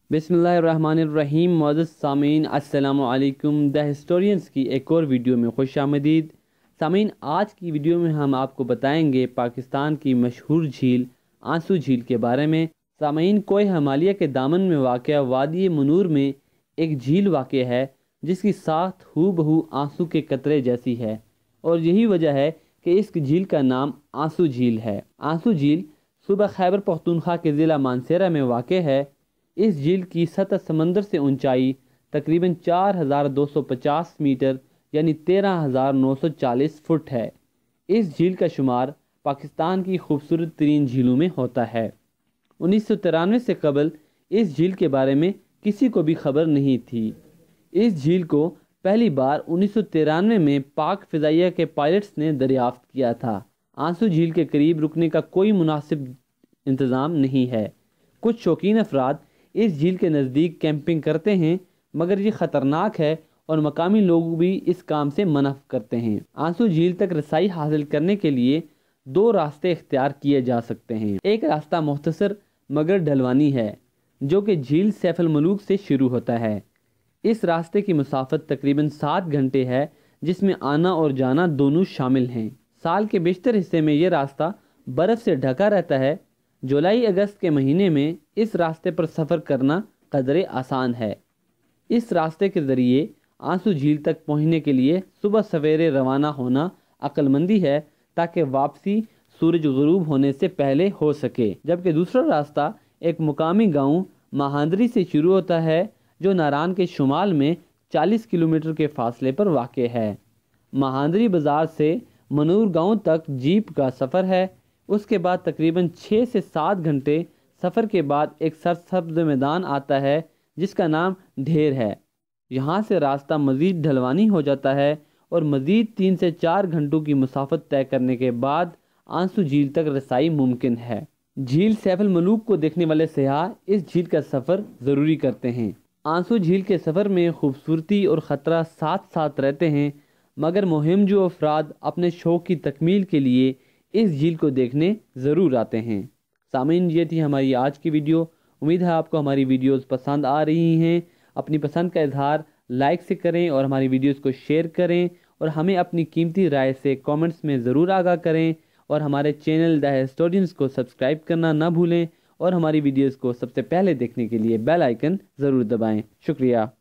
बिस्मिल्लाहिर्रहमानिर्रहीम। मुअज़्ज़ज़ सामीन, अस्सलामु अलैकुम। द हिस्टोरियंस की एक और वीडियो में खुश आमदीद। सामीन, आज की वीडियो में हम आपको बताएंगे पाकिस्तान की मशहूर झील आंसू झील के बारे में। सामीन, कोह हिमालय के दामन में वाक़या वादी मनूर में एक झील वाक़ है जिसकी साख्त हूबहू आंसू के कतरे जैसी है, और यही वजह है कि इस झील का नाम आंसू झील है। आंसू झील सूबा खैबर पख्तूनख्वा के ज़िला मानसेरा में वाक़ है। इस झील की सतह समंदर से ऊंचाई तकरीबन 4250 मीटर यानी 13940 फुट है। इस झील का शुमार पाकिस्तान की खूबसूरत तरीन झीलों में होता है। 1993 से कबल इस झील के बारे में किसी को भी खबर नहीं थी। इस झील को पहली बार 1993 में पाक फ़िज़ाइया के पायलट्स ने दरियाफ्त किया था। आंसू झील के करीब रुकने का कोई मुनासिब इंतज़ाम नहीं है। कुछ शौकीन अफराद इस झील के नज़दीक कैंपिंग करते हैं, मगर ये ख़तरनाक है और मकामी लोग भी इस काम से मना करते हैं। आंसू झील तक रसाई हासिल करने के लिए दो रास्ते इख्तियार किए जा सकते हैं। एक रास्ता मुख्तसर मगर ढलवानी है जो कि झील सैफुल मलूक से शुरू होता है। इस रास्ते की मुसाफत तकरीबन 7 घंटे है, जिसमें आना और जाना दोनों शामिल हैं। साल के बेशतर हिस्से में यह रास्ता बर्फ़ से ढका रहता है। जुलाई अगस्त के महीने में इस रास्ते पर सफ़र करना कदरे आसान है। इस रास्ते के ज़रिए आंसू झील तक पहुंचने के लिए सुबह सवेरे रवाना होना अक्लमंदी है, ताकि वापसी सूरज गुरूब होने से पहले हो सके। जबकि दूसरा रास्ता एक मुकामी गांव महांदरी से शुरू होता है, जो नारान के शुमाल में 40 किलोमीटर के फासले पर वाक़ है। महांदरी बाज़ार से मनूर गांव तक जीप का सफ़र है। उसके बाद तकरीबन 6 से 7 घंटे सफ़र के बाद एक सरसब्ज़ मैदान आता है जिसका नाम ढेर है। यहाँ से रास्ता मज़ीद ढलवानी हो जाता है और मज़ीद 3 से 4 घंटों की मुसाफत तय करने के बाद आंसू झील तक रसाई मुमकिन है। झील सैफुल मलूक को देखने वाले सयाह इस झील का सफ़र ज़रूरी करते हैं। आंसू झील के सफ़र में खूबसूरती और ख़तरा साथ साथ रहते हैं, मगर मुहिम जो अफराद अपने शौक़ की तकमील के लिए इस झील को देखने ज़रूर आते हैं। सामीन, ये थी हमारी आज की वीडियो। उम्मीद है आपको हमारी वीडियोस पसंद आ रही हैं। अपनी पसंद का इजहार लाइक से करें और हमारी वीडियोस को शेयर करें, और हमें अपनी कीमती राय से कमेंट्स में ज़रूर आगाह करें, और हमारे चैनल द हिस्टोरियंस को सब्सक्राइब करना ना भूलें, और हमारी वीडियोस को सबसे पहले देखने के लिए बेल आइकन ज़रूर दबाएँ। शुक्रिया।